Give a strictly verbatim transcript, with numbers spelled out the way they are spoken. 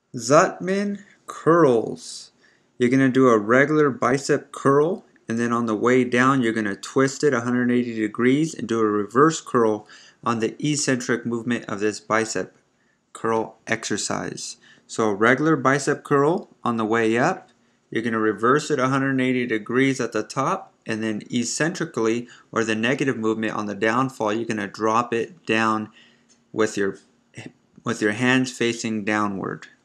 Zottman Curls. You're going to do a regular bicep curl, and then on the way down you're going to twist it one hundred eighty degrees and do a reverse curl on the eccentric movement of this bicep curl exercise. So a regular bicep curl on the way up, you're going to reverse it one hundred eighty degrees at the top, and then eccentrically, or the negative movement on the downfall, you're going to drop it down with your with your hands facing downward.